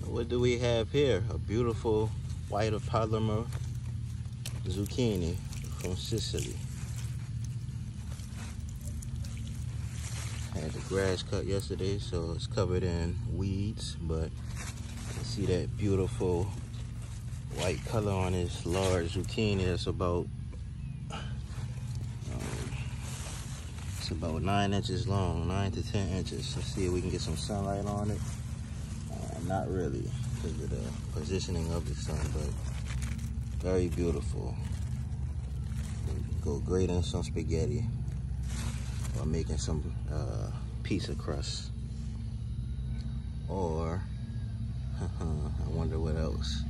What do we have here? A beautiful white of Palermo zucchini from Sicily. Had the grass cut yesterday, so it's covered in weeds, but you see that beautiful white color on this large zucchini. That's about it's about 9 inches long, 9 to 10 inches. Let's see if we can get some sunlight on it. Not really, because of the positioning of the sun, but very beautiful. Go great in some spaghetti or making some pizza crust, or I wonder what else.